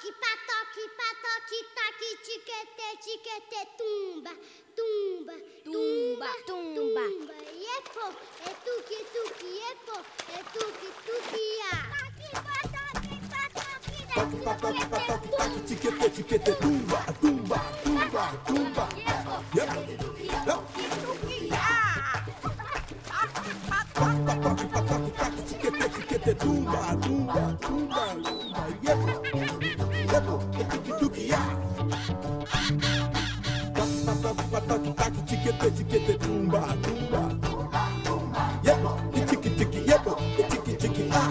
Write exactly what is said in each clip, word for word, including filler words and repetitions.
Patoque, patoque, patoque, taque, tiquete, tiquete, tumba, tumba, tumba, tumba. Iepo, é tuque, tuque, iepo, é tuque, tuque, a. Patoque, patoque, patoque, Patoque, patoque, taque, tiquete, tiquete, tumba, tumba, tumba, tumba. Patoque, patoque, taque, tiquete, tiquete, tumba, tumba, tumba, tumba. Iepo, iepo, é tuque, tuque, a. Patoque, patoque, taque, tiquete, tiquete, tumba, tumba, tumba. Iepo, e tique, tique, iepo, e tique, tique, a.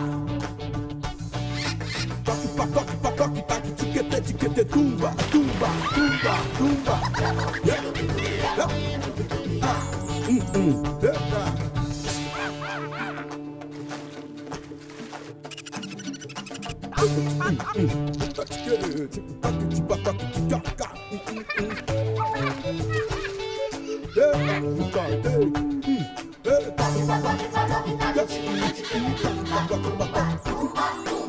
Toque, patoque, patoque, taque, tiquete, tiquete, tumba, tumba, tumba, tumba. Yeah. Yeah. Ah. Hum, hum. Eita. Hum, hum, hum. Taque, taque, patoque, ticaca. Hum, hum, hum. Eita, eita, eita. Eita.